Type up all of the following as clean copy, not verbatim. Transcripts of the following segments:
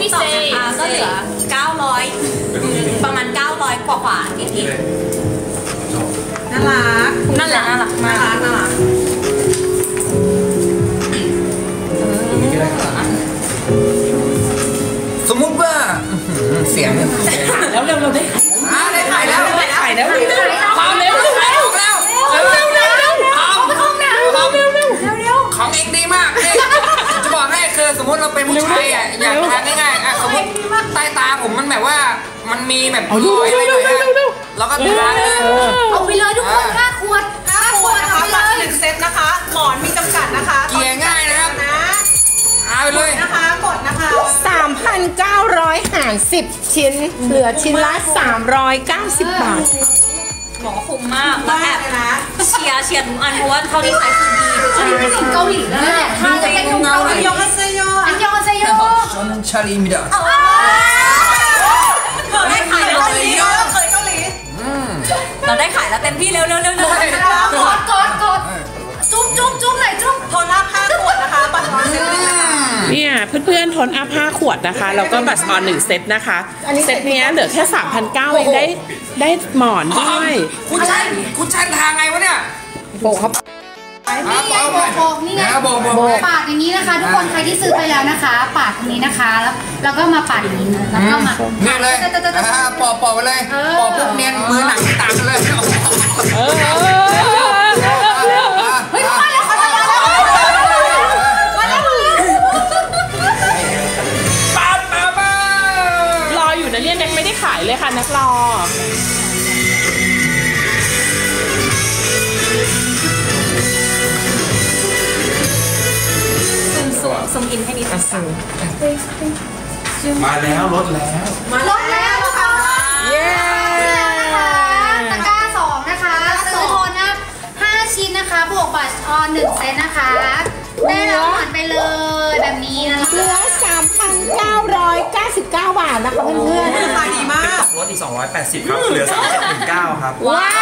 ติ๊กต็อกนะคะก็เหลือ900ประมาณ900กว่านิดๆน่ารักนั่นแหละน่ารักมากน่ารักสมมุติว่าเสียงแล้วเร็วเราได้ขายแล้วความเร็วของเองดีมากจะบอกให้คือสมมติเราเป็นผู้ชายอ่ะอยากทานง่ายๆอ่ะสมมติใต้ตาผมมันแบบว่ามันมีแบบรอยอะไรหน่อยแล้วก็ทานเลยเอาไปเลยทุกคน5 ขวดนะคะบัตร1 เซตนะคะหมอนมีจำกัดนะคะเกลี่ยง่ายนะครับเอาไปเลยนะคะกดนะคะ 3,900 หาร 10 ชิ้นเหลือชิ้นละ390 บาทหมอคุ้มมากแล้วแอบเชียร์ทุกอันเพราะว่าเท่าที่ขายคือดีอันนี้เป็นสิ่งเกาหลีแล้วแหละถ้าจะเป็นเกาหลียองฮัสเซโยชอนชาลีมิดะได้ขายแล้วเกาหลีเราได้ขายแล้วเต็มที่เร็วกดจุ๊บหน่อยจุ๊บโทนอัพ5 ขวดนะคะบัตร1 เซตเนี่ยเพื่อนๆทนอัพ5 ขวดนะคะแล้วก็บัตรออน1 เซตนะคะเซตนี้เหลือแค่ 3,900 เองได้หมอนด้วยคุณชันทางไงวะเนี่ยโบครับนี่ไงโบนี่ไงปาดอย่างนี้นะคะทุกคนใครที่ซื้อไปแล้วนะคะปาดตรงนี้นะคะแล้วก็มาปาดอย่างนี้แล้วก็มาเนี่ยเลยปอกไปเลยปอกปุ๊บเนียนมือหนังตามเลยเฮ้ยมาแล้วรออยู่นะเนี่ยนักไม่ได้ขายเลยค่ะนักรอซูมอินให้นิดมาแล้วลดแล้วค่ะเย้ตะกร้า2นะคะซื้อโทนนะ5 ชิ้นนะคะบวกบัตรออน1 เซตนะคะได้รับหมอนไปเลยแบบนี้นะคะเหลือ 3,999 บาทนะคะเพื่อนๆราคาดีมากลดอีก280ครับเหลือ3719ครับว้าว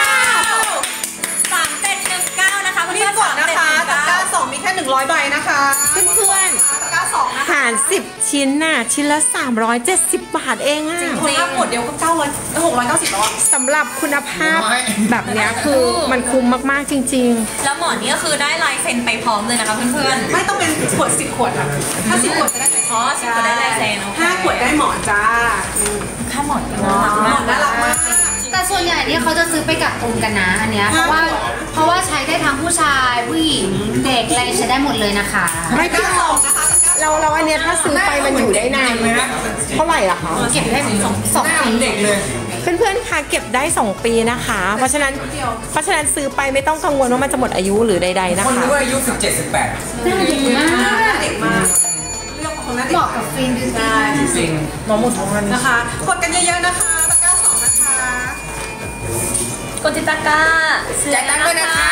3719นะคะรีบกดนะคะตะกร้า2มีแค่100 ใบนะคะเพื่อนตะกร้า2นะคะหาร10 ชิ้นน่ะชิ้นละ370 บาทเองอ่ะจริงๆถ้าขวดเดียวก็690แล้วสำหรับคุณภาพแบบนี้คือมันคุ้มมากๆจริงๆแล้วหมอนนี้ก็คือได้ลายเซ็นไปพร้อมเลยนะคะเพื่อนๆไม่ต้องเป็นขวด10 ขวดค่ะถ้า10 ขวดจะได้10 ขวดได้ลายเซ็น 5 ขวดได้หมอนจ้าค่าหมอนน่ารักมากแต่ส่วนใหญ่เนี่ยเขาจะซื้อไปกับตุนกันนะอันเนี้ยเพราะว่าใช้ได้ทั้งผู้ชายผู้หญิงเด็กอะไรใช้ได้หมดเลยนะคะไม่ต้องเราอันเนี้ยถ้าซื้อไปมันอยู่ได้นานไหมเท่าไหร่ล่ะคะเก็บได้2 ปีเด็กเลยเพื่อนๆค่ะเก็บได้2 ปีนะคะเพราะฉะนั้นซื้อไปไม่ต้องกังวลว่ามันจะหมดอายุหรือใดๆนะคะคนรู้อายุ17-18 น่าเด็กมากเด็กมากเรื่องของเหมาะกับฟินจริงน้องหมดท้องกันนะคะกดกันเยอะๆนะคะตะกร้า2นะคะกดติดตะกร้าจ่ายตังค์ด้วยนะคะ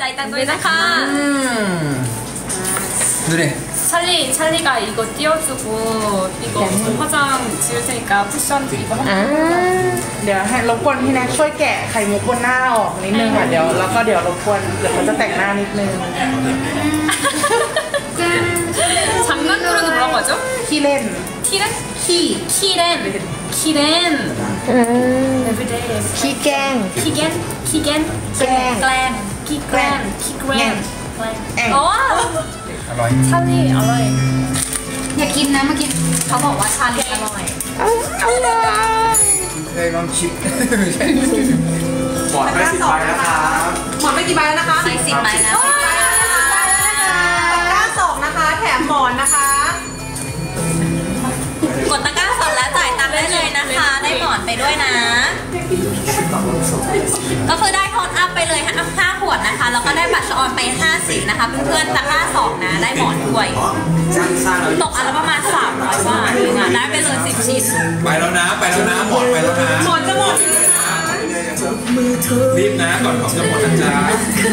ดูดิ 찰리가 이거 띄워주고 이거 화장 지울 테니까 쿠션 이거 เดี๋ยวให้รบกวนพี่แน็กช่วยแกะไข่มุกบนหน้าออกนิดนึงอ่ะเดี๋ยวรบกวนเดี๋ยวเขาจะแต่งหน้านิดนึง 장난꾸러기 뭐라고 하죠? 키렌 키렌 everyday ขี้แกล้งอ๋ออร่อย 찰리อร่อยอย่ากินนะเมื่อกี้เขาบอกว่าชาลีอร่อยเคยลองชิมหมอนไป10 ใบนะคะหมอนไปกี่ใบแล้วนะคะ 10 ใบนะตะกร้า2นะคะแถมหมอนนะคะกดตะกร้า2แล้วจ่ายตังค์ได้เลยนะคะได้หมอนไปด้วยนะก็คือได้โทนอัพไปเลย5 ขวดนะคะแล้วก็ได้บัตรออนไป5 สีนะคะเพื่อนๆตะกร้า2นะได้หมอนด้วยตกอันละประมาณ300 บาทเองอ่ะได้ไปเลย10 ชิ้นไปแล้วนะหมดไปแล้วนะหมดจะหมดรีบนะก่อนของจะหมดนะจ๊ะ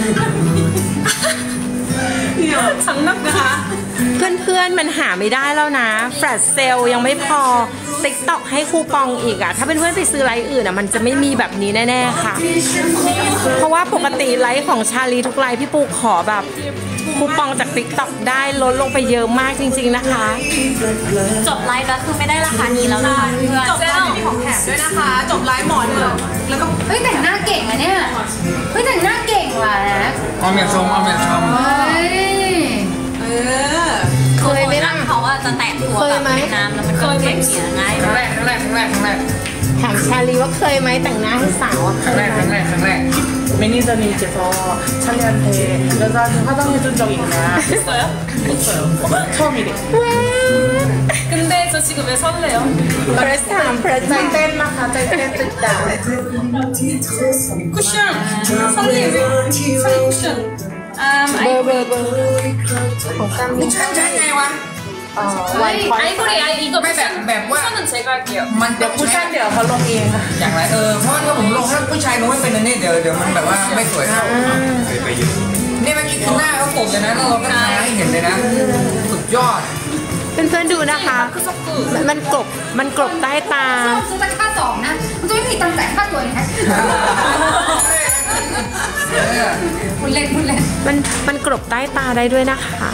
สังนักนะคะเพื่อนๆมันหาไม่ได้แล้วนะแฟลชเซลยังไม่พอ TikTok ให้คูปองอีกอ่ะถ้าเพื่อนๆไปซื้อไลฟ์อื่นอ่ะมันจะไม่มีแบบนี้แน่ๆค่ะเพราะว่าปกติไลฟ์ของชาลีทุกไลฟ์พี่ปูขอแบบคูปองจาก TikTok ได้ลดลงไปเยอะมากจริงๆนะคะจบไลฟ์แล้วคือไม่ได้ราคานี้แล้วนะคะเพื่อนจบแล้วมีของแถมด้วยนะคะ จบไลฟ์หมอนเลยแล้วก็เฮ้ยแต่งหน้าเก่งอะเนี่ยเฮ้ยแต่งหน้าเก่งว่ะนะเอาเมียชมเอาเมียชมเฮ้ยเคยไหมล่ะเขาอะจะแตะตัวแบบในน้ำแล้วมันก็เก็บเสียง่ายครั้งแรกครั้งแรกครั้งแรกครั้งแรกถามชาลีว่าเคยไหมแต่งหน้าให้สาวอะครั้งแรกครั้งแรกครั้งแรก 매니저님께서 찰리한테 여자한테 화장해준 적 있냐? 있어요? 없어요. 처음이래. 근데 저 지금 왜 설레요? first time first time 짤땐마카 짤땐 뜯다. 쿠션! 설레 설레 쿠션. เบอร์เบอร์เบอร์ของตั้มใช่ใช่ไงวะวันคอย 아이보리 이거 ไม่แบบว่า 쿠션은 제가 할게요. มันจะ 쿠션 ดี๋ยวเขาลงเองค่ะอย่างไรเพราะว่าถ้าผมลงถ้าผู้ชายลงไม่เป็นอันนี้เดี๋ยวมันแบบว่าไม่สวยเท่านี่เมื่อกี้คือหน้าเขากบเลยนะแล้วเราก็ทาให้เห็นเลยนะสุดยอดเพื่อนๆดูนะคะ มันกลบใต้ตาซื้อตะกร้าสองนะมันจะไม่มีตังค์จ่ายค่าตัวอีกนะคุณเล่นคุณเล่นมันกลบใต้ตาได้ด้วยนะคะ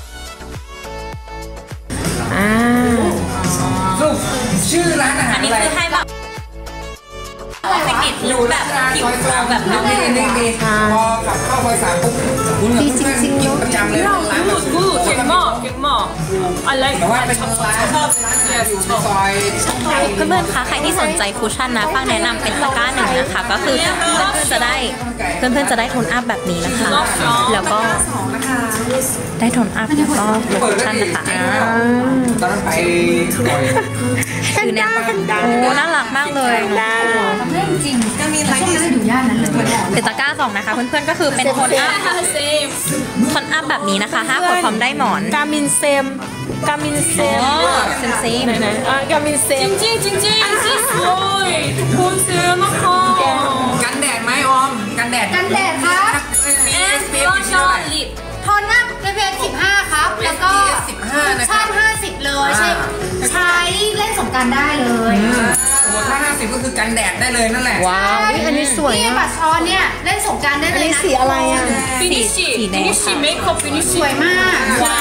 รูปชื่อร้านอาหารอันนี้อะไรคือให้แบบเทคนิคลุคแบบผิวโฟแบบนั้นนี่พอขับเข้าซอย3ปุ๊บคุณกับเพื่อนๆกินประจำเลยร้านแบบ 굿 갱마 갱마. I like แต่ว่าเป็นร้านชอบร้านอยู่ในซอยเพื่อนๆคะใครที่สนใจคุชชั่นนะฟังแนะนำเป็นตะกร้าหนึ่งนะคะก็คือจะได้เพื่อนๆจะได้โทนอัพแบบนี้นะคะ แล้วก็ได้โทนอัพแล้วก็คุชชั่นนะคะตอนนั้นไปบ่อยคือเนี่ยโอ้น่ารักมากเลยทำได้จริงก็มีอะไรที่อยู่ย่านนั้นเลยเป็นตะกร้าสองนะคะเพื่อนๆก็คือเป็นโทนอัพ same. โทนอัพแบบนี้นะคะ5ขวดพร้อมได้หมอนกามินเซมอ๋อเซมซีไหนๆกามินเซม 찡찡찡찡 this boy. 보세요 나카. กันแดดไหมออมกันแดดกันแดดครับมี And SPF กี่ blush เท่าไหร่ on lip. โทนหน้า SPF 15 ครับ แล้วก็ 15นะครัชาบติ50 เลยใช้เล่นสงกรารได้เลยโอ้ถ้า50ก็คือกันแดดได้เลยนั่นแหละว้าวอันนี้สวยนี่อะบัตรออนเนี่ยเล่นสงกรารได้อันเลยนี้นะสีอะไรอ่ะ 피니쉬. 피니쉬 메이크업 ส 피니쉬. วยมากว้าว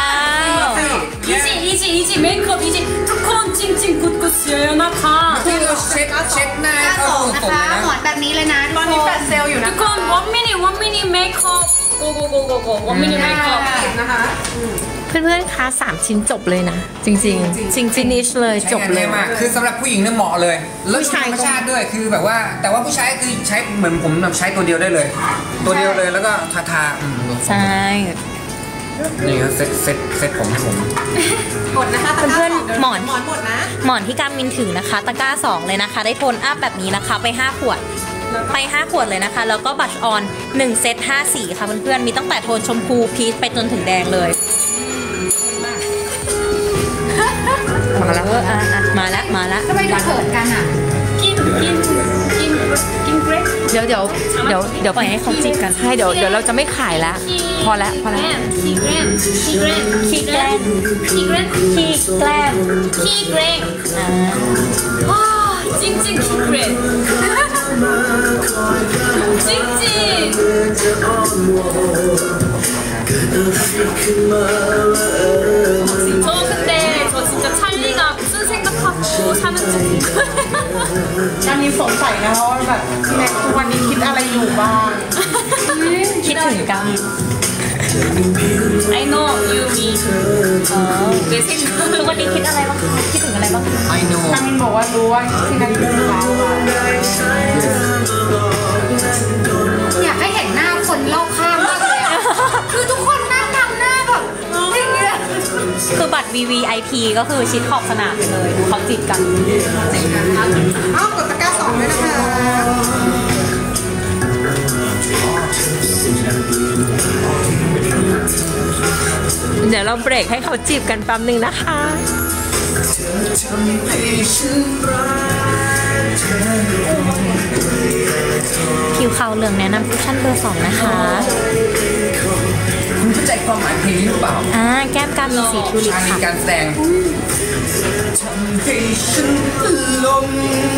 이지 메이크업 이지 뚜콘 찡찡 굿굿이에요 나카. ที่เราเช็ดหน้าหน้าเขาสองสนะดคะเลยนะหมอนแบบนี้เลยนะทุกตอนคนี้แฟลนชเซลล์อยู่นะ 뚜콘 one minute 메이크업. 고고고고고 one minute 메이크업. นะคะเพื่อนๆคะ3 ชิ้นจบเลยนะ จริงๆ จริงๆ finish เลยจบเลยมากคือสำหรับผู้หญิงเนี่ยเหมาะเลยแล้วผู้ชายธรรมชาติด้วยคือแบบว่าแต่ว่าผู้ชายคือใช้เหมือนผมแบบใช้ตัวเดียวได้เลย ตัวเดียวเลยแล้วก็ทาใช่นี่ครับเซ็ตผมให้ผมหมดนะคะเพื่อนๆหมอนหมดนะหมอนที่กามินถือนะคะตะกร้า2เลยนะคะได้โทนอัพแบบนี้นะคะไป5ขวดไป5ขวดเลยนะคะแล้วก็บัตรออน1เซต5สีค่ะเพื่อนๆมีตั้งแต่โทนชมพูพีชไปจนถึงแดงเลยมาแล้วมาแล้วทำไมดูเขินกันอ่ะกินเกรดเดี๋ยวปล่อยให้เขาจิบกันให้เดี๋ยวเราจะไม่ขายแล้วพอแล้วคีแกรนคีแกรนคีแกรนขี้แกล้งคีแกรนว้า찡찡คีแกรน찡찡 저 근데 저 진짜 찰리가 무슨 생각하고 사는지 อันนี้สงสัยนะว่าแบบพี่แน็กทุกวันนี้คิดอะไรอยู่บ้างคิดถึงกัน I know you me 내 생각 ทุกวันนี้คิดอะไรบ้างคะคิดถึงอะไรบ้างคะ I know กามินบอกว่ารู้ว่าพี่แน็กเป็นเขาอะอยากให้เห็นหน้าคนรอบข้างมากเลยอ่ะ คือทุกคนนั่งทำหน้าแบบอย่างเงี้ยคือบัตร VVIP ก็คือชิดขอบสนามไปเลยดูเขาจิบกันอ้าวกดตะกร้า2ด้วยนะคะเดี๋ยวเราเบรกให้เขาจีบกันแป๊บนึงนะคะผิวขาวเหลืองแนะนำคุชชั่นเบอร์ 2นะคะคุณเข้าใจความหมายเพลงหรือเปล่าแก้มกามีสีทิวลิปชาลีค่ะการแสดงให้ฉันลง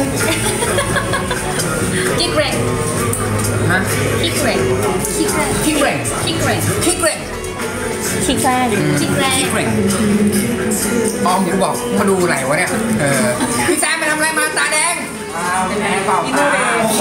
คีแกรนฮะคีแกรนพี่เกรงคีแกรนพี่เกรงชิคแรกชิคแรกชิคแรกออมกูบอกมาดูไหนวะเนี่ยพี่แซมไปทำอะไรมาตาแดงเป็นแดงเปล่าโอ้โห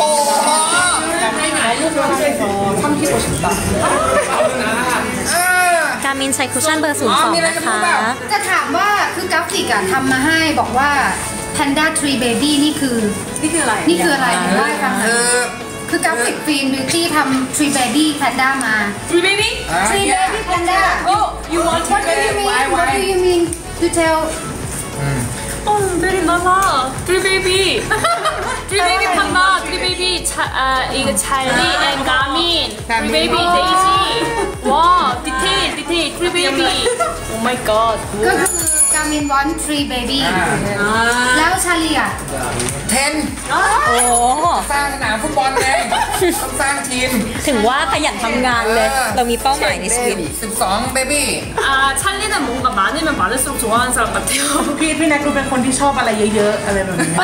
การมินใช้คุชชั่นเบอร์02นะคะจะถามว่าคือกราฟิกอะทำมาให้บอกว่า Panda Tree Baby นี่คืออะไรนี่คืออะไรเล่าให้ฟังหน่อยคือกราฟิกฟิล์มบิวตี้ทำ Tree Baby Panda มา Tree baby? Tree Baby Panda You want What do you mean What do you mean to tell Oh, very normal. Tree baby. Tree baby panda. Tree baby. 이거 Charlie and Garmin. Tree baby Daisy. Wow, detail. Tree baby. Oh my god. ก็คือการมินวอน Tree Baby แล้วชาลีอะเทนโอ้โหสร้างสนามฟุตบอลเลยต้องสร้างทีมถึงว่าขยันทำงานเลย เรามีเป้าหมายในชีวิต 12เบบี้ 찰리는 뭔가 많으면 많을수록 좋아하는 사람 같아요. พี่แน็กดูเป็นคนที่ชอบอะไรเยอะๆอะไรแบบนี้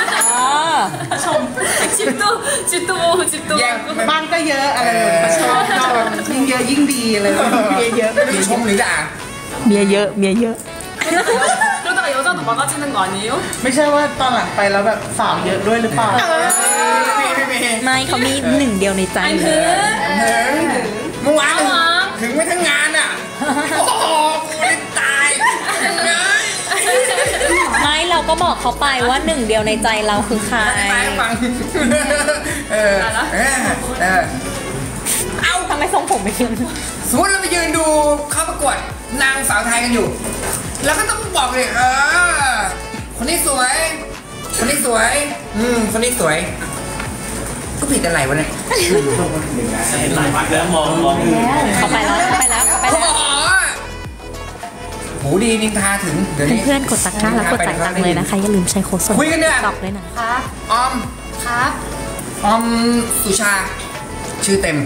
집도 집도 많고. บ้านก็เยอะอะไรแบบนี้ชอบยิ่งเยอะยิ่งดีอะไรแบบนี้เยอะมีชมหรือด่าเมียเยอะเมียเยอะ 그러다가 여자도 많아지는 거 아니에요? ไม่ใช่ว่าตอนหลังไปแล้วแบบสาวเยอะด้วยหรือเปล่าไม่เขามีหนึ่งเดียวในใจเลยเมื่อวานถึงไม่ทั้งงานอ่ะโอ้โหไม่ตายเลยไม่เราก็บอกเขาไปว่าหนึ่งเดียวในใจเราคือใครตายฟังเอาทำไมทรงผมไม่ขึ้นสมมติเราไปยืนดูเข้าประกวดนางสาวไทยกันอยู่ แล้วก็ต้องบอกเลยคนนี้สวย คนนี้สวยคนนี้สวย ก็ผิดอะไรวะเนี่ยเขาไปแล้วเขาไปแล้วเขาไปแล้วหูดีนินทาถึงเดี๋ยวนี้เพื่อนๆกดตะกร้าแล้วกดจ่ายตังค์เลยนะคะ อย่าลืมใช้โค้ดส่วนคุยกันเนี่ยตอกด้วยนะครับออมครับออมสุชา ชื่อเต็ม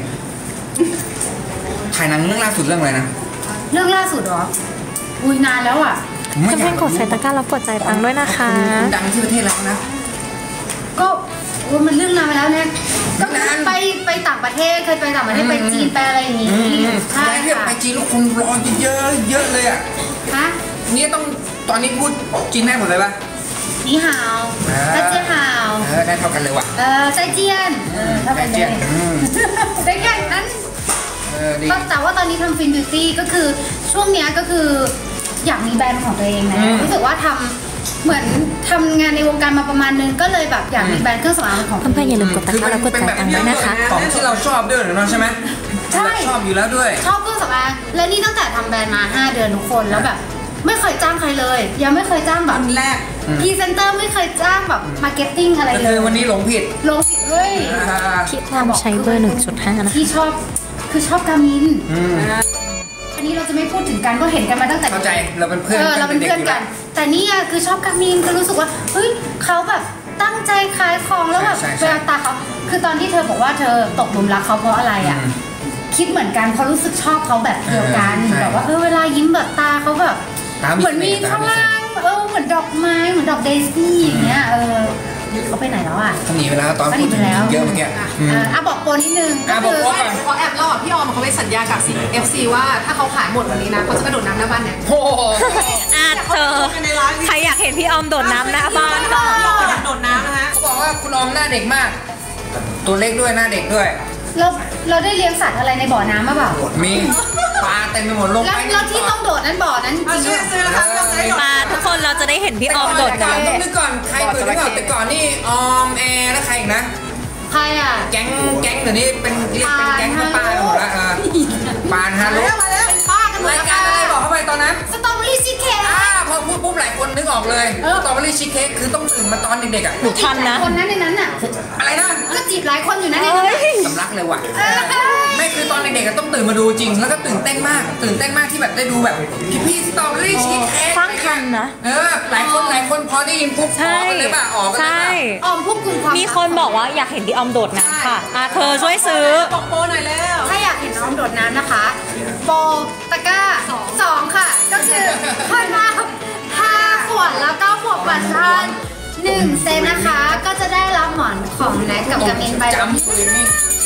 ถ่ายหนังเรื่องล่าสุดเรื่องอะไรนะเรื่องล่าสุดเหรออุ้ยนานแล้วอะเพื่อนๆกดใส่ตะกร้าแล้วกดจ่ายตังค์ด้วยนะคะคุณดังที่ประเทศเรานะก็ว่ามันเรื่องนานไปแล้วเนี่ยก็นานไปต่างประเทศเคยไปต่างประเทศไปจีนไปอะไรอย่างงี้ใช่แล้วเนี่ยค่ะไปจีนแล้วคนรอเยอะเยอะเลยอ่ะฮะนี่ต้องตอนนี้พูดจีนได้หมดเลยปะนี่ฮาวอ่าตาเจียฮาวได้เท่ากันเลยว่ะไซเจียนเท่าได้กันเลเจียยนเป็นแค่นั้นดีแต่ว่าตอนนี้ทำฟินบิวตี้ก็คือช่วงเนี้ยก็คืออยากมีแบรนด์ของตัวเองนะรู้สึกว่าทำเหมือนทำงานในวงการมาประมาณนึงก็เลยแบบอยากมีแบรนด์เครื่องสำอางของตัวเพื่อนๆเออย่าง ลืมกดตะกร้าแล้วกดจ่ายตังค์ด้วยนะคะของที่เราชอบด้วยเนาะใช่ไหมใช่ชอบอยู่แล้วด้วยชอบเครื่องสำอางและนี่ตั้งแต่ทำแบรนด์มา 5 เดือนทุกคนแล้วแบบไม่เคยจ้างใครเลย ยังไม่เคยจ้างแบบแรกพรีเซนเตอร์ไม่เคยจ้างแบบมาร์เก็ตติ้งอะไรก็เลคืยอวันนี้หลงผิดลงสิเฮ้ยพี่ทำใช้เบอร์ 1.5 นะคะที่ชอบคือชอบกามินอันนี้เราจะไม่พูดถึงกันก็เห็นกันมาตั้งแต่เข้าใจเราเป็นเพื่อนเราเป็นเพื่อนกัน แต่นี่อะคือชอบกามินก็รู้สึกว่าเฮ้ยเขาแบบตั้งใจขายของแล้วแบบแววตาเขาคือตอนที่เธอบอกว่าเธอตกหลุมรักเขาเพราะอะไรอะคิดเหมือนกันเพราะรู้สึกชอบเขาแบบเดียวกันแบบว่าเวลายิ้มแบบตาเขาแบบเหมือนมีข้างล่างเหมือนดอกไม้เหมือนดอกเดซี่อย่างเงี้ยเขาไปไหนแล้วอ่ะเขาหนีไปแล้วตอนเขาหนีไปแล้วเยอะเมื่อกี้บอกโปรนิดนึงก็บอกคือว่าก่อนเขาแอบเล่าอ่ะพี่ออมเขาไปสัญญากับ FC ว่าถ้าเขาขายหมดวันนี้นะเขาจะกระโดดน้ำหน้าบ้านเนี่ยโอ้โหเธอ ใครอยากเห็นพี่ออมโดดน้ำหน้าบ้านค่ะโดดน้ำนะฮะเขาบอกว่าคุณออมหน้าเด็กมาก ตัวเล็กด้วยหน้าเด็กด้วยเราได้เลี้ยงสัตว์อะไรในบ่อน้ำมาเปล่ามีปลาเต็มไปหมดลงแล้วไปแล้วที่ต้องโดดนั้นบ่อนั้นจริงหรือเปล่ามาทุกคนเราจะได้เห็นพี่ออมโดดแต่น้ก่อนต้องนึกก่อนใครเปิดนึกก่อนแต่ก่อนนี่ออมแอร์แล้วใครอีกนะใครอ่ะแก๊งเดี๋ยวนี้เป็นเรียกเป็นแก๊งป้าๆกันหมดละปานฮารุเป็นป้ากันหมดรายแล้วการอะไรบอกเข้าไปตอนนั้นสตรอเบอรี่ชีสเค้กพอพูดปุ๊บหลายคนนึกออกเลยสตรอเบอรี่ชีสเค้กคือต้องตื่นมาตอนเด็กๆอ่ะำหนูทันนะคนนั้นในนั้นน่ะอะไรนะก็จีบหลายคนอยู่นะในนั้นน่ะสำลักเลยว่ะไม่คือตอนเด็กๆต้องตื่นมาดูจริง แล้วก็ตื่นเต้นมากที่แบบได้ดูแบบพี่สตรอเบอรี่ชีสเค้กฟังทันนะหลายคนพอได้ยินปุ๊บออกกันเลยป่ะออกกันเลยใช่ป่ะออมควบคุมความมีคนบอกว่าอยากเห็นพี่ออมโดดน้ำค่ะเธอช่วยซื้อบอกโปรหน่อยแล้วถ้าอยากเห็นน้องโดดน้ำนะคะ โปรตะกร้า2ค่ะ ก็คือเพิ่มมา5 ขวดแล้วก็บวกบัตรทาน1 เซนนะคะ ก็จะได้รับหมอนของแน็กกับกามินไปจำปืนนี่ 1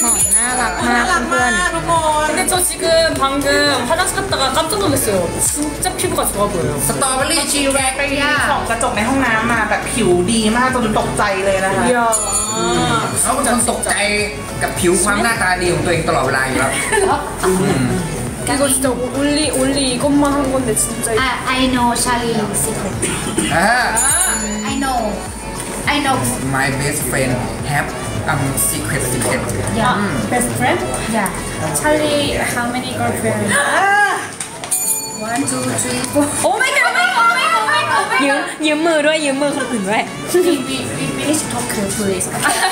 หมอนน่ารักมากเพื่อน 근데 저 지금 방금 화장실 갔다가 깜짝 놀랐어요. 진짜 피부가 좋아 보여요. สตรอเบอรี่ชีสแร็กไปส่องกระจกในห้องน้ำมาแบบผิวดีมากจนตกใจเลยนะคะ 이야. เขาเป็นคนตกใจกับผิวความหน้าตาดีของตัวเองตลอดเวลาอยู่แล้ว 이거 진짜 올리 이것만 한 건데 진짜. I know Charlie secret อ่า I know my best friend have secret yeah Best friend? yeah Charlie, how many girlfriends? 1 2 3 4 Oh my god! Oh my god! Oh my god! Oh my god! Oh my ยืมมือด้วยยืมมือคนอื่นด้วย we need to talk please.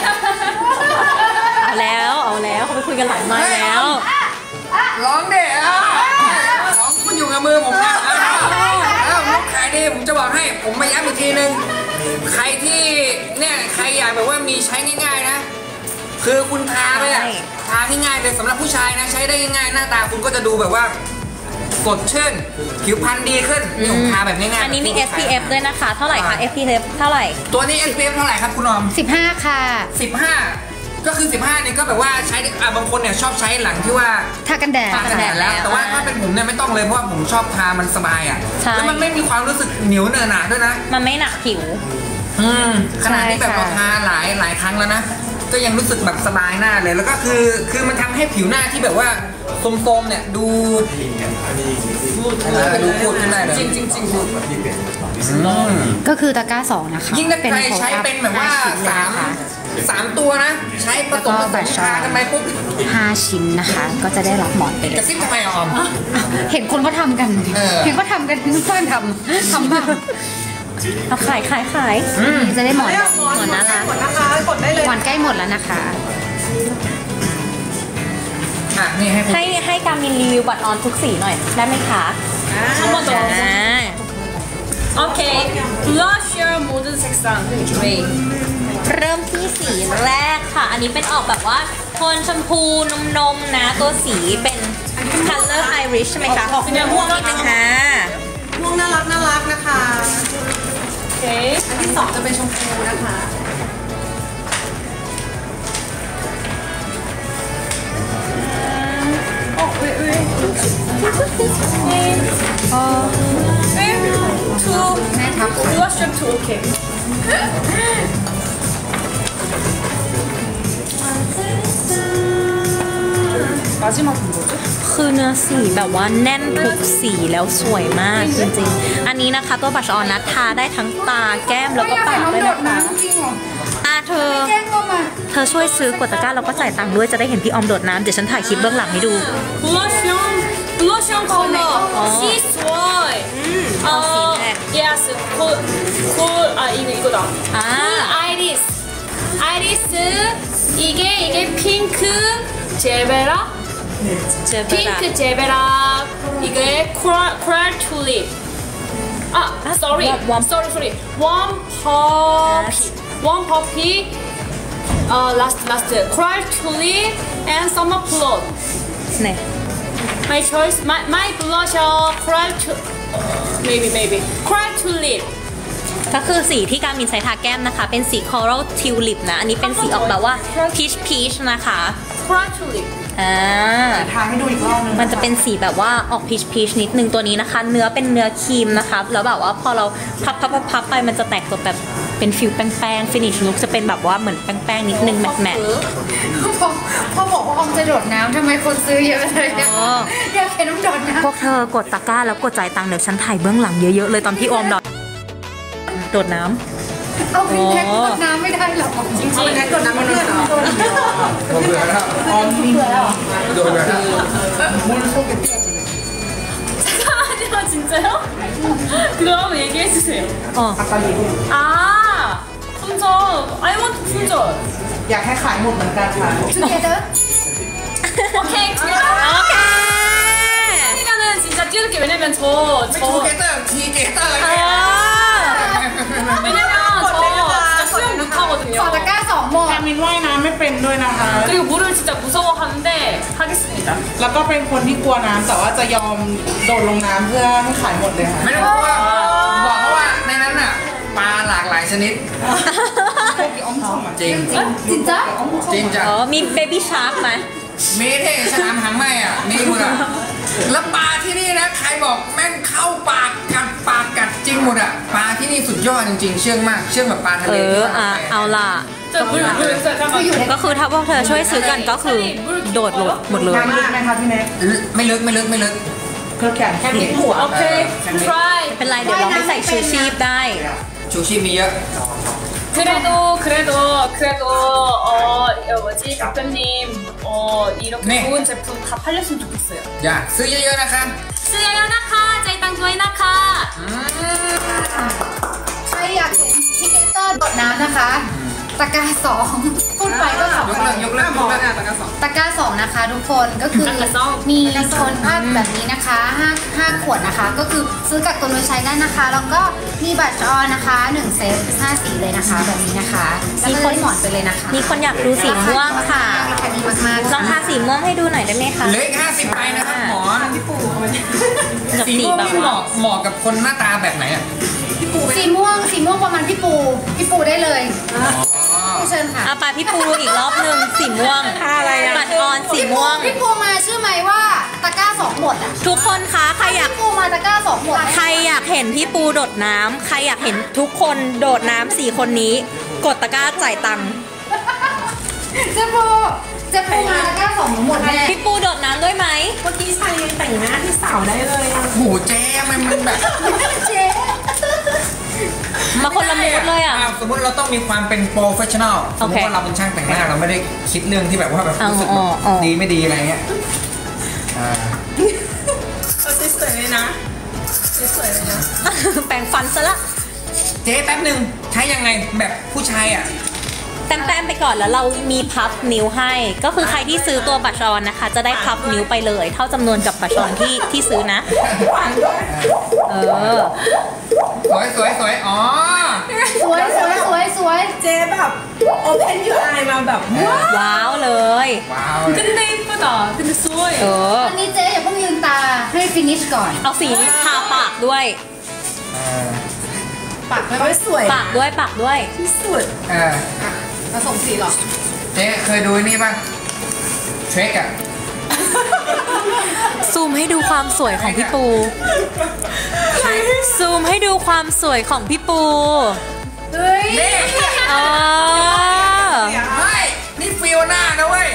เอาแล้วเขาไปคุยกันหลังไมค์แล้วร้องเด็ของคุณอยู่กับมือผมนะลูกขายดีผมจะบอกให้ผมมาย้ำอีกทีนึงใครที่เนี่ยใครอยากแบบว่ามีใช้ง่ายๆนะคือคุณทาไปอ่ะทาง่ายๆเลยสำหรับผู้ชายนะใช้ได้ง่ายๆหน้าตาคุณก็จะดูแบบว่าสดชื่นผิวพรรณดีขึ้นนี่ผมทาแบบง่ายๆอันนี้มี SPF ด้วยนะคะ เท่าไหร่คะ SPF เท่าไหร่ตัวนี้ SPF เท่าไหร่ครับคุณออม 15ค่ะ 15 ก็คือ 15เนี่ยก็แบบว่าใช้บางคนเนี่ยชอบใช้หลังที่ว่าทากันแดดทากันแดดแล้วแต่ว่าถ้าเป็นผมเนี่ยไม่ต้องเลยเพราะว่าผมชอบทามันสบายอ่ะใช่แล้วมันไม่มีความรู้สึกเหนียวเนอะหนาด้วยนะมันไม่หนักผิวขนาดที่แบบเราทาหลายครั้งแล้วนะก็ยังรู้สึกแบบสบายหน้าเลยแล้วก็คือมันทำให้ผิวหน้าที่แบบว่าโทรมๆเนี่ยดูพูดขึ้นได้เลยจริงก็คือตะกร้า2นะคะยิ่งถ้าใครใช้เป็นแบบว่าสามตัวนะใช้ผสมทากันไปปุ๊บ 5 ชิ้นนะคะ ก็จะได้รับหมอนไปเลกระยซิบทำไมออมเห็นคนเขาทำกัน เห็นเขาทำกันเพื่อนทำบ้างเอาขายนี่จะได้หมอนหมอนน่ารักกดนะคะกดได้เลยหมอนใกล้หมดแล้วนะคะนี่ให้คุณให้การมินรีวิวบัตรออนทุกสีหน่อย ได้ไหมคะ 한 번 더. อ่า 오케이. 블러셔 모든 색상. 그레이. เริ่มที่สีแรกค่ะ อันนี้เป็นออกแบบว่าโทนชมพูนมๆนะ ตัวสีเป็น color Irish ใช่ไหมคะออกม่วงนิดนึงค่ะม่วงน่ารักนะคะ 오케이. อันที่ 2 จะเป็นชมพูนะคะ 블러셔 2 오케이. 마지막은 뭐죠? คือเนื้อสีแบบว่าแน่นทุกสีแล้วสวยมากจริงๆ อันนี้นะคะตัวบัชออนนะทาได้ทั้งตาแก้มแล้วก็ปากเลยนะคะเธอช่วยซื้อกดตะกร้าแล้วก็จ่ายตังค์ด้วยจะได้เห็นพี่ออมโดดน้ำเดี๋ยวฉันถ่ายคลิปเบื้องหลังให้ดู 블러셔 컬러. She's white. Yes. 이거다. 아이리스. 이게 핑크 제베라. 핑크 제베라. 이게 코랄 튤립. sorry. One poppy. Last. Coral tulip and summer plot. เนี่ย My choice. My blusher. Coral maybe. Coral tulip. ก็คือสีที่การมินใช้ทาแก้มนะคะ เป็นสี coral tulip นะ อันนี้เป็นสีออกแบบว่า peach นะคะ Coral tulip. ทาให้ดูอีกรอบนึงมันจะเป็นสีแบบว่าออก peach นิดนึงตัวนี้นะคะ เนื้อเป็นเนื้อครีมนะคะ แล้วแบบว่าพอเราพับไปมันจะแตกตัวแบบเป็นฟิลแป้ง finish look จะเป็นแบบว่าเหมือนแป้งนิดนึงแมทพอบอกว่าออมจะโดดน้ำทำไมคนซื้อเยอะเลยอยากเห็นน้ำโดดน้พวกเธอกดตะกร้าแล้วกดจ่ายตังค์เดี๋ยวฉันถ่ายเบื้องหลังเยอะๆเลยตอนพี่ออมโดดน้ำำเอาเป็นแท็กโดดน้ำไม่ได้หรอกจริงเอาแน็กกดน้ำมันเพื่อนเหรอเบื่อแล้วโดนแล้ว 잠깐만요, 진짜요? 그거 한번 얘기해주세요. 품절. I want 품절. อยากให้ขายหมดเหมือนกันค่ะ together 오케이. 시간은 진짜 띄울게. 왜냐면 ไม่ทูเกเตอร์ทีเกเตอร์ 왜냐면 저 진짜 수영 못하거든요. สองตะกร้า2หมดแคมินว่ายน้ำไม่เป็นด้วยนะคะ 그리고 물을 진짜 무서워하는데 하겠습니다. แล้วก็เป็นคนที่กลัวน้ำแต่ว่าจะยอมโดดลงน้ำเพื่อให้ขายหมดเลยค่ะไม่ต้องกลัวบอกเขาว่าในนั้นน่ะปลาหลากหลายชนิดจริงจริงจ้ะจริงจ้ะอ๋อมีเบบี้ชาร์กไหมมีที่ฉลามหางไหมอ่ะมีหมดอ่ะแล้วปลาที่นี่นะใครบอกแม่งเข้าปากกัดจริงหมดอ่ะปลาที่นี่สุดยอดจริงๆเชื่องมากเชื่องแบบปลาทะเลที่ว่าเอาล่ะ ก็คือถ้าพวกเธอช่วยซื้อกันก็คือโดดหมดเลยน้ำลึกไหมคะพี่แน็กไม่ลึกเครือแขนแค่นิดหัว Okay, try. เป็นไรเดี๋ยวเราไปใส่ชูชีพได้ชูชีพมีเยอะ 그래도 뭐지 대표님 이렇게 네. 좋은 제품 다 팔렸으면 좋겠어요. อย่าซื้อเยอะๆนะคะ 쓰여요 나카, 짜이땅 조이 나카. ใครอยากเห็นชิคเก้นเตอร์โดดน้ำนะคะ ตะกร้าสองพูดไปก็สองยกเลิกตะกร้าสองนะคะทุกคนก็คือมีโทนอัพแบบนี้นะคะ5ขวดนะคะ ก็คือซื้อกักตุนไว้ใช้ได้นะคะ แล้วก็มีบัตรออนนะคะ1เซต5สีเลยนะคะแบบนี้นะคะแล้วก็ได้หมอนไปเลยนะคะมีคนอยากดูสีม่วงค่ะราคาดีมากๆลองทาสีม่วงให้ดูหน่อยได้ไหมคะเหลืออีก50ไปนะครับหมอกับสีสีม่วงแบบนี่เหว่ามาะกับคนหน้าตาแบบไหนอ่ะสีม่วงประมาณพี่ปูได้เลยเชิญค่ะเอาไปพี่ปูอีกรอบหนึ่งสีม่วงอะไรอะบัตรออนสีม่วงพี่ปูมาชื่อไหมว่าตะกร้าสองหมดอ่ะทุกคนคะใครอยากพี่ปูมาตะกร้าสองหมดใครอยากเห็นพี่ปูโดดน้ำใครอยากเห็นทุกคนโดดน้ำ4 คนนี้ กดตะกร้าจ่ายตังค์เจ๊ปูมาตะกร้าสองหมดแน่พี่ปูโดดน้ำด้วยไหมเมื่อกี้ชายยังแต่งหน้าที่สาวได้เลยอะโหเจ๊มันแบบเจ๊มาคนละมูดเลยอ่ะสมมติเราต้องมีความเป็นโปรเฟชชั่นอลสมมติว่าเราเป็นช่างแต่งหน้าเราไม่ได้คิดเรื่องที่แบบว่าแบบรู้สึกแบบดีไม่ดีอะไรเงี้ยสวยเลยนะสวยเลยนะแปรงฟันซะละเจ๊แป๊บหนึ่งใช้ยังไงแบบผู้ชายอ่ะแต้มๆไปก่อนแล้วเรามีพับนิ้วให้ ก็คือใครที่ซื้อตัวบัตรออนนะคะ จะได้พับนิ้วไปเลย เท่าจำนวนกับบัตรออนที่ซื้อนะสวยอ๋อสวยเจ๊แบบ open your eye มาแบบว้าวเลยว้าว 근데 이쁘다. 근데 수호해. อันนี้เจ๊อย่าเพิ่งลืมตาให้ฟินิชก่อนเอาสีทาปากด้วยปากไม่สวยปากด้วยที่สุดผสมสีหรอเจ๊เคยดูนี่ป่ะเทรคอะซูมให้ดูความสวยของพี่ปู ซูมให้ดูความสวยของพี่ปูเฮ้ยนี่เออเฮ้ยนี่ฟิโอน่านะเว้ย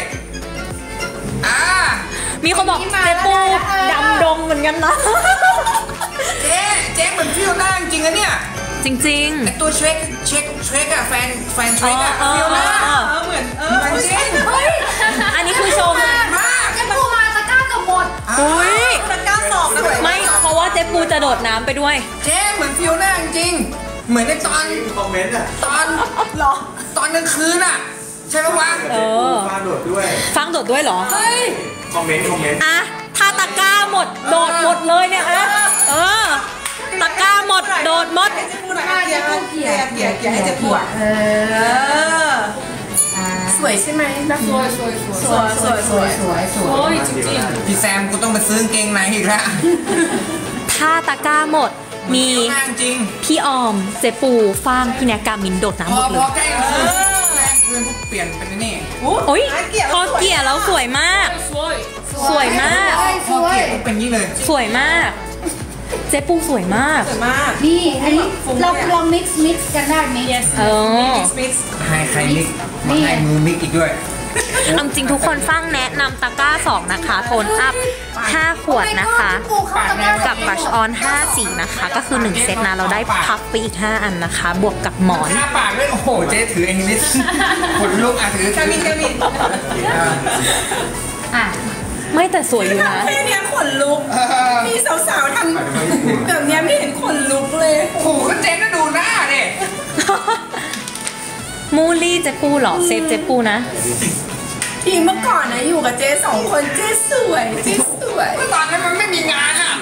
มีคนบอกเจ๊ปูดำดงเหมือนกันนะเจ๊เหมือนฟิโอน่าจริงๆนะเนี่ยจริงไอตัวเทรคอะแฟนเทรคอะฟิโอน่าเหมือนจริงเฮ้ยๆ อันนี้คือชมมากเจ๊ปูมาตะกร้าเกับหมดอุ้ยตะกร้าสองนะไม่ เพราะว่าเจ๊ปูจะโดดน้ำไปด้วยเจ๊เหมือนฟิโอน่าจริงๆเหมือนในตอนคอมเมนต์อะตอนกลางคืนอะใช่ปะวะมาโดดด้วยฟังโดดด้วยเหรอคอมเมนต์อ่ะ ถ้าตะกร้าหมด โดดหมดเลยเนี่ยอะตะกร้าหมด โดดหมดเจ๊ปูเกียร์ให้เจ๊ปูสวยใช่ไหมแบบสวย 수호이 찡찡. พี่แซมกูต้องไปซื้อกางเกงในอีกแล้วถ้าตะกร้าหมด มีฟิโอน่าจริงพี่ออม เจ๊ปูฟางพี่แนกกามินโดดน้ำหมดเลพอย ใกล้คืนปุ๊บเปลี่ยนเป็นนี่โอ้ยพอเกี่ยแล้วสวยมาก 수호이. สวยมากพอเปลี่ยนปุ๊บเป็นนี่เลยสวยมาก เจ๊ปูสวยมากมากนี่อันนี้เราลองมิกซ์กันได้ไหมเออให้ใครมิกมาให้มือมิกอีกด้วยเอาจริงทุกคนฟังแนะนำตะกร้า 2 นะคะ โทนอัพ 5 ขวดนะคะ กับบัชออน 5 สีนะคะ ก็คือ 1 เซตนะ เราได้พับไปอีก 5 อันนะคะ บวกกับหมอนหน้าปากด้วยโอ้โหเจ๊ถือเองนิดขนลุกถือกามินอ่ะไม่แต่สวยอยู่นะแค่เนี้ยขนลุก มีสาวๆทำแบบเนี้ยไม่เห็นขนลุกเลยโอ้โหก็เจ๊ก็ดูหน้าเนี่ยมูลี่เจ๊ปูเหรอ เซฟเจ๊ปูนะทีเมื่อก่อนนะอยู่กับเจ๊2 คนเจ๊สวยเจ๊สวยเมื่อตอนนั้นมันไม่มีงานอ่ะ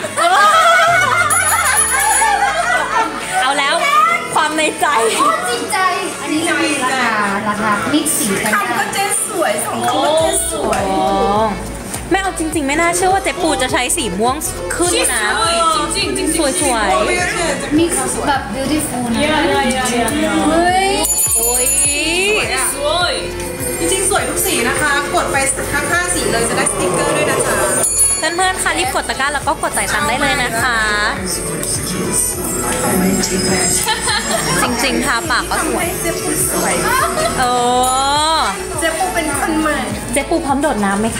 เอาแล้วความในใจจริงใจ อันนี้จะมีราคามิกซ์สีกันทำก็เจ๊สวย2 คนก็เจ๊สวยอ๋อไม่เอาจริง ๆ ไม่น่าเชื่อว่าเจ๊ปูจะใช้สีม่วงขึ้นนะ 찡찡. สวยมิกซ์แบบ beautiful นะ 야야야야. เฮ้ยๆ โอ้ยสวยจริงๆสวยทุกสีนะคะ กดไปทั้ง5สีเลยจะได้สติ๊กเกอร์ด้วยนะจ๊ะเพื่อนๆค่ะรีบกดตะกร้าแล้วก็กดจ่ายตังค์ได้เลยนะคะ จริงๆทาปากก็สวยเจ๊ปูสวยโอ้เจ๊ปูเป็นคนใหม่เจ๊ปูพร้อมโดดน้ำไหมคะ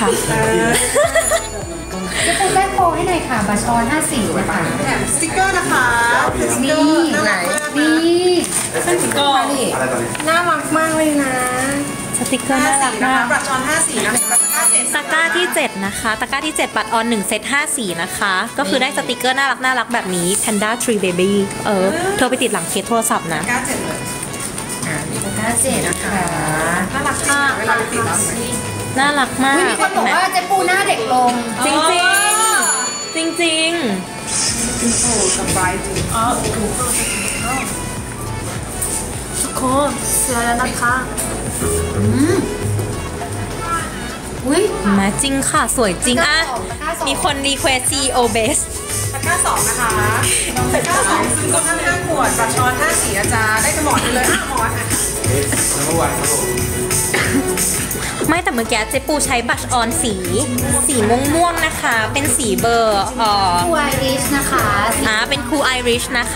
จะปูแป้งโปรให้หน่อยค่ะบัชออน5สีนะคะแถมสติ๊กเกอร์นะคะเป็นสติ๊กเกอนี่ร์น่ารักมากนะนี่ก็น่ารักมากเลยนะสติกเกอร์น่ารักนะมาคะกบรัชออน5สีนะคะตะกร้า7 ตะกร้าที่ 7 นะคะ ตะกร้าที่ 7 บัตรออน1เซต5สีนะคะ ก็คือได้สติกเกอร์น่ารักแบบนี้ Panda Tree Baby เธอไปติดหลังเคสโทรศัพท์นะตะกร้า7เลยตะกร้า7นะคะน่ารักมากเวลาไปติดแล้วน่ารักมากมีคนบอกว่าเจ๊ปูหน้าเด็กลงจริงๆ จริงทุกคนสวยแล้วนะคะอุ้ยๆมาจริงค่ะ สวยจริงอ่ะตะกร้าสองมีคนรีเควส CEO Base ตะกร้า2นะคะตะกร้า2ซื้อต้อง5ขวดบรัชออน5สีนะจ๊ะได้กระหมอนไปเลยหมอนอ่ะ number one ครับผมไม่แต่เมื่อกี้เจ๊ปูใช้บัชออนสีม่วงๆนะคะ เป็นสีเบอร์คูไอริชนะคะเป็นคูไอริชนะคะ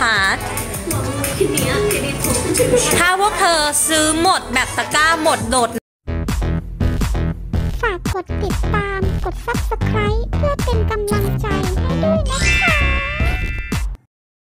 ถ้าพวกเธอซื้อหมดแบบตะกร้าหมดโดดฝากกดติดตาม กด Subscribe เพื่อเป็นกำลังใจให้ด้วยนะคะ